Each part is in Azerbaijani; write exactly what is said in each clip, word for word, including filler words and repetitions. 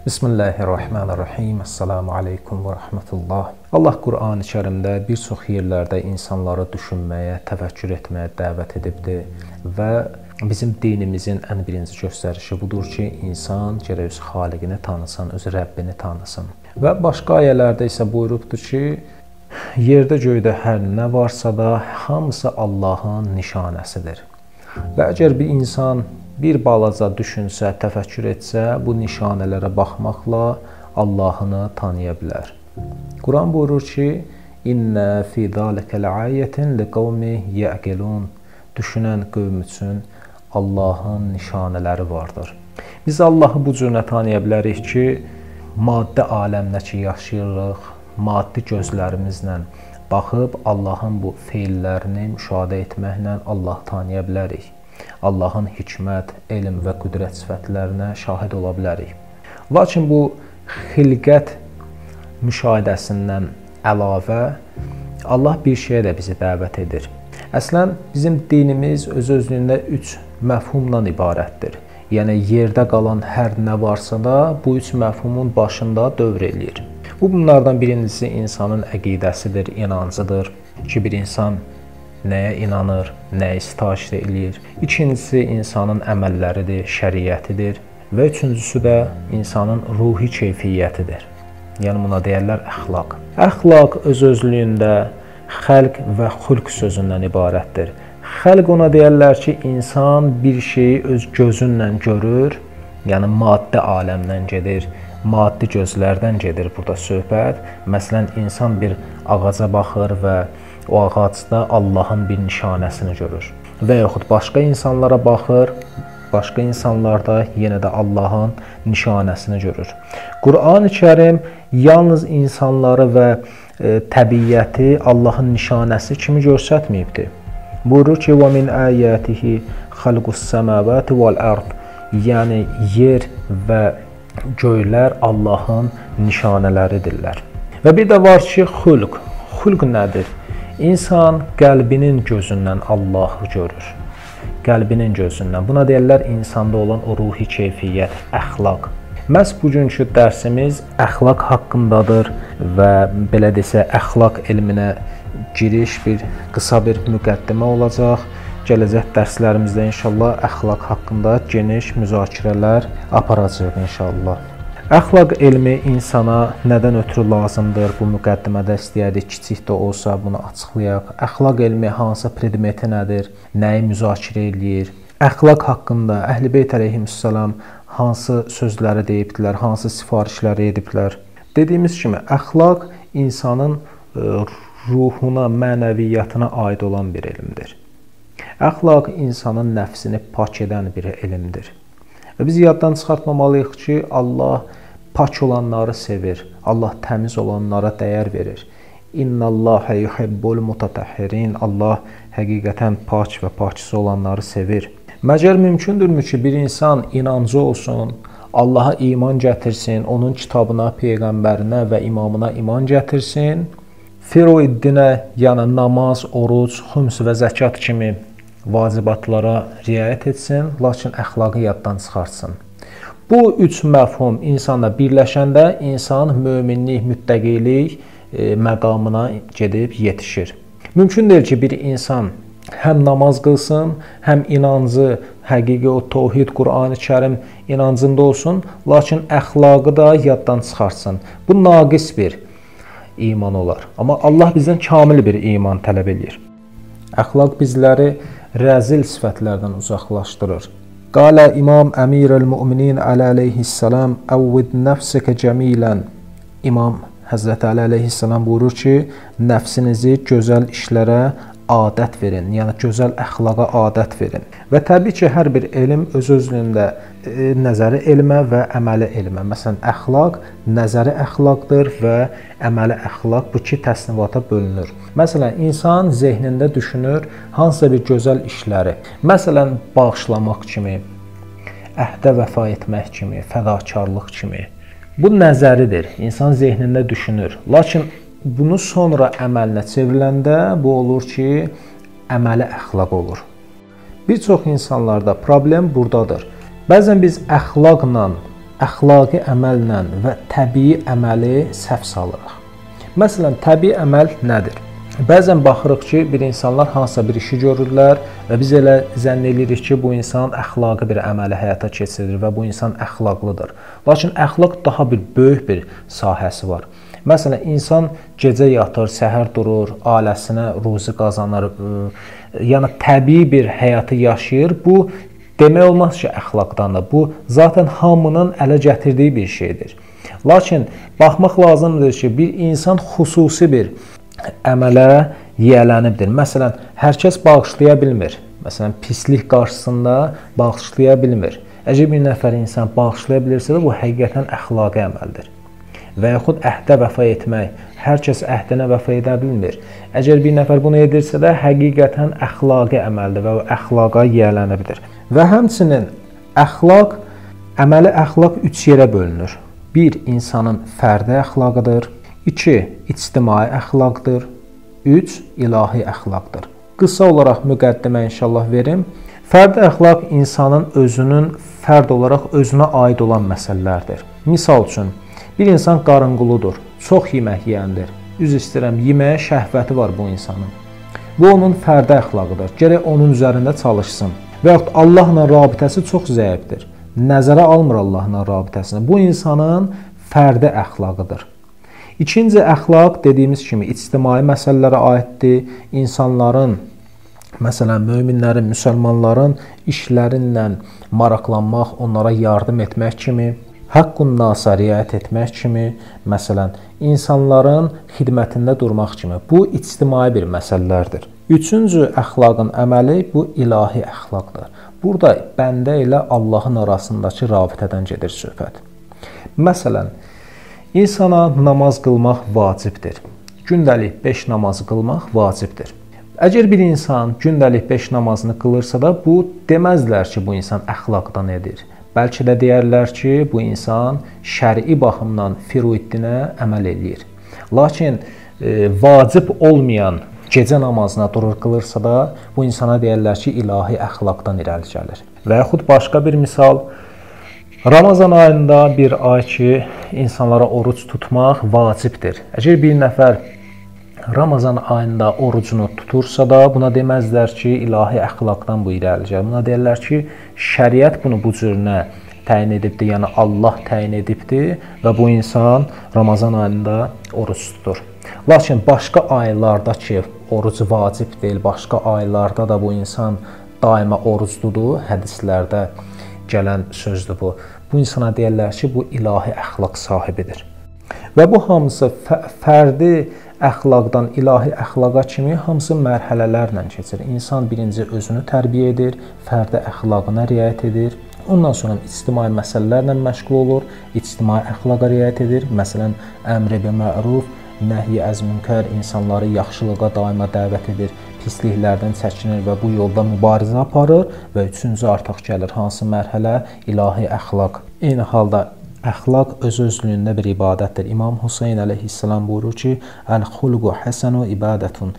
Bismillahirrahmanirrahim. Assalamu aleykum və rahmetullah. Allah Qur'an-ı Kərimdə bir çox yerlərdə insanları düşünməyə, təfəkkür etməyə dəvət edibdir və bizim dinimizin ən birinci göstərişi budur ki, insan gərək öz xaliqini tanısın, öz Rəbbini tanısın. Və başqa ayələrdə isə buyurubdur ki, yerdə göydə hər nə varsa da hamısı Allahın nişanəsidir. Və əgər bir insan bir balaca düşünsə, təfəkkür etsə, bu nişanələrə baxmaqla Allahını tanıya bilər. Quran buyurur ki, İnnə fi zəlikə ləayətin liqavmi yəqilun. Düşünən qövm üçün Allahın nişanələri vardır. Biz Allahı bu cür tanıya bilərik ki, maddi aləmdə ki, yaşayırıq, maddi gözlərimizlə baxıb Allahın bu feillərini müşahidə etməklə Allah tanıya bilərik. Allahın hikmət, elm və qüdrət sifətlərinə şahid ola bilərik. Lakin bu xilqət müşahidəsindən əlavə Allah bir şeyə də bizi dəvət edir. Əslən, bizim dinimiz öz-özlüyündə üç məfhumdan ibarətdir. Yəni, yerdə qalan hər nə varsa da bu üç məfhumun başında dövr eləyir. Bu, bunlardan birincisi insanın əqidəsidir, inancıdır ki, bir insan nəyə inanır, nəyə sitayiş eləyir. İkincisi, insanın əməlləridir, şəriətidir. Və üçüncüsü də insanın ruhi keyfiyyətidir. Yəni, buna deyərlər əxlaq. Əxlaq öz-özlüyündə xəlq və xülq sözündən ibarətdir. Xəlq ona deyərlər ki, insan bir şeyi öz gözünlə görür, yəni maddi aləmdən gedir, maddi gözlərdən gedir burada söhbət. Məsələn, insan bir ağaca baxır və o ağacda Allahın bir nişanəsini görür. Və yaxud başqa insanlara baxır, başqa insanlarda yenə də Allahın nişanəsini görür. Qur'an-ı Kərim yalnız insanları və e, təbiəti Allahın nişanəsi kimi göstərməyibdir. Buyurur ki, وَمِنْ آيَاتِهِ خَلْقُ السَّمَاوَاتِ وَالْأَرْضِ. Yəni, yer və göylər Allahın nişanələridirlər. Və bir də var ki, xülq. Xülq nədir? İnsan qəlbinin gözündən Allahı görür. Qəlbinin gözündən. Buna deyirlər insanda olan o ruhi keyfiyyət, əxlaq. Məhz bugünkü dərsimiz əxlaq haqqındadır və belə desə, əxlaq elminə giriş bir qısa bir müqəddimə olacaq. Gələcək dərslərimizdə inşallah əxlaq haqqında geniş müzakirələr aparacağıq inşallah. Əxlaq elmi insana nədən ötürü lazımdır? Bu müqəddimədə istəyərdik, kiçik də olsa bunu açıqlayaq. Əxlaq elmi hansı predmeti nədir? Nəyi müzakirə eləyir? Əxlaq haqqında Əhl-i Beyt əleyhissalam hansı sözləri deyibdilər, hansı sifarişləri ediblər? Dediyimiz kimi, əxlaq insanın ruhuna, mənəviyyatına aid olan bir elmdir. Əxlaq insanın nəfsini pak edən bir elmdir. Və biz yaddan çıxartmamalıyıq ki, Allah pak olanları sevir. Allah təmiz olanlara dəyər verir. İnnallâhe yuhibbul mutatahhirin. Allah həqiqətən pak və pakçısı olanları sevir. Məgər mümkündürmü ki, bir insan inancı olsun, Allaha iman gətirsin, onun kitabına, peyğəmbərinə və imamına iman gətirsin, firuiddinə, yəni namaz, oruc, xüms və zəkat kimi vacibatlara riayət etsin, lakin əxlaqı yaddan çıxartsın. Bu üç məfhum insanda birləşəndə insan möminlik, müttəqilik e, məqamına gedib yetişir. Mümkün deyil ki, bir insan həm namaz qılsın, həm inancı, həqiqi o tövhid, Qur'an-ı Kərim inancında olsun, lakin əxlaqı da yaddan çıxartsın. Bu naqis bir iman olar. Amma Allah bizdən kamil bir iman tələb edir. Əxlaq bizləri rəzil sifətlərdən uzaqlaşdırır. Qalə İmam Əmirəl-Müminin əleyhissalam əvvid nəfsəkə cəmilən. İmam Həzrəti Əli əleyhissalam buyurur ki, nəfsinizi gözəl işlərə adət verin, yəni gözəl əxlaqa adət verin. Və təbii ki, hər bir elm öz-özlüyündə e, nəzəri elmə və əməli elmə. Məsələn, əxlaq nəzəri əxlaqdır və əməli əxlaq bu iki təsnifata bölünür. Məsələn, insan zehnində düşünür hansısa bir gözəl işləri. Məsələn, bağışlamaq kimi, əhdə vəfa etmək kimi, fədakarlıq kimi. Bu nəzəridir. İnsan zehnində düşünür. Lakin bunu sonra əməlinə çevriləndə bu olur ki, əməli əxlaq olur. Bir çox insanlarda problem buradadır. Bəzən biz əxlaqla əxlaqi əməllə və təbii əməli səhv salırıq. Məsələn, təbii əməl nədir? Bəzən baxırıq ki, bir insanlar hansısa bir işi görürlər və biz elə zənn edirik ki, bu insan əxlaqi bir əməli həyata keçirir və bu insan əxlaqlıdır. Lakin əxlaq daha bir böyük bir sahəsi var. Məsələn, insan gecə yatır, səhər durur, ailəsinə ruzi qazanır, yəni təbii bir həyatı yaşayır. Bu demək olmaz ki, əxlaqdandır. Bu zaten hamının ələ gətirdiyi bir şeydir. Lakin baxmaq lazımdır ki, bir insan xüsusi bir əmələ yiyələnibdir. Məsələn, hər kəs bağışlaya bilmir. Məsələn, pislik qarşısında bağışlaya bilmir. Əgər bir nəfər insan bağışlaya bilirsə də, bu həqiqətən əxlaqi əməldir. Və yaxud əhdə vəfa etmək. Hər kəs əhdinə vəfa edə bilmir. Əgər bir nəfər bunu edirsə də, həqiqətən əxlaqi əməldir və o əxlaqa yiyələnibdir. Və həmçinin əxlaq, əməli əxlaq üç yerə bölünür. Bir, insanın fərdi əxlaqıdır. iki. İctimai əxlaqdır. üç. İlahi əxlaqdır. Qısa olaraq müqəddimə inşallah verim. Fərdi əxlaq insanın özünün fərd olaraq özünə aid olan məsələlərdir. Misal üçün, bir insan qarınquludur, çox yemək yeyəndir. Üz istəyirəm, yeməyə şəhvəti var bu insanın. Bu onun fərdi əxlaqıdır. Gərək onun üzərində çalışsın. Və yaxud Allahla rabitəsi çox zəifdir. Nəzərə almır Allahla rabitəsini. Bu insanın fərdi əxlaqıdır. İkinci əxlaq dediyimiz kimi ictimai məsələlərə aiddir. İnsanların, məsələn, möminlərin, müsəlmanların işlərinlə maraqlanmaq, onlara yardım etmək kimi, haqqun nasa riayət etmək kimi, məsələn, insanların xidmətində durmaq kimi. Bu ictimai bir məsələlərdir. Üçüncü əxlaqın əməli bu ilahi əxlaqdır. Burada bəndə ilə Allahın arasındakı rabitədən gedir söhbət. Məsələn, İnsana namaz qılmaq vacibdir. Gündəlik beş namazı qılmaq vacibdir. Əgər bir insan gündəlik beş namazını qılırsa da, bu deməzlər ki, bu insan əxlaqdan edir. Bəlkə də deyərlər ki, bu insan şərii baxımdan firuiddinə əməl eləyir. Lakin e, vacib olmayan gecə namazına durur qılırsa da, bu insana deyərlər ki, ilahi əxlaqdan irəli gəlir. Və yaxud başqa bir misal, Ramazan ayında bir ay ki, insanlara oruc tutmaq vacibdir. Əgər bir nəfər Ramazan ayında orucunu tutursa da, buna deməzlər ki, ilahi əxlaqdan bu irəli gəlir. Buna deyirlər ki, şəriət bunu bu cürünə təyin edibdir, yəni Allah təyin edibdir və bu insan Ramazan ayında oruc tutur. Lakin başqa aylarda ki, oruc vacib deyil, başqa aylarda da bu insan daima oruc tutur, hədislərdə gələn sözdür bu. Bu insana deyirlər ki, bu ilahi əxlaq sahibidir. Və bu hamısı fərdi əxlaqdan ilahi əxlaqa kimi hamısı mərhələlərlə keçir. İnsan birinci özünü tərbiyə edir, fərdi əxlaqına riayət edir. Ondan sonra ictimai məsələlərlə məşğul olur, ictimai əxlaqa riayət edir. Məsələn, əmr bil məruf, nəhy əz münkər, insanları yaxşılığa daima dəvət edir, pisliklərdən çəkinir və bu yolda mübarizə aparır. Və üçüncü artıq gəlir hansı mərhələ? İlahi əxlaq. Eyni halda əxlaq öz-özlüyündə bir ibadətdir. İmam Hüseyn əleyhissalam buyurur ki, əl-xulqu həsənu ibadətun.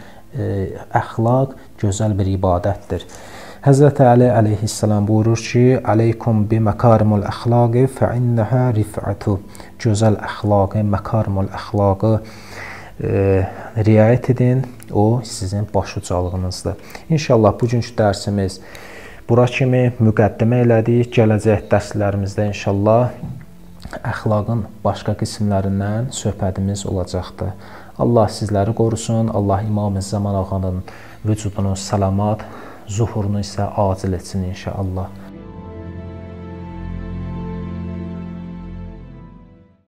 Əxlaq gözəl bir ibadətdir. Həzrəti Əli əleyhissalam buyurur ki, əleykum bi məkarimul əxlaqi fə innəhə rif'atu. Gözəl əxlaqı, məkarimul əxlaqı e, riayət edin, o sizin başucalığınızdır. İnşallah bugünkü dərsimiz bura kimi müqəddimə elədik. Gələcək dərslərimizdə inşallah əxlaqın başqa qismlərindən söhbətimiz olacaqdır. Allah sizləri qorusun. Allah İmam Zaman ağanın vücudunu salamat, zuhurunu isə acil etsin inşallah.